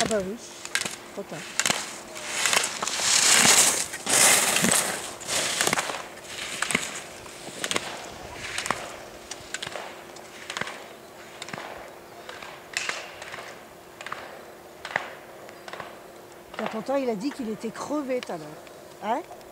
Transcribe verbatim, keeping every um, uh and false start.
Ah bah oui, trop tard. Et pourtant, il a dit qu'il était crevé tout à l'heure. Hein?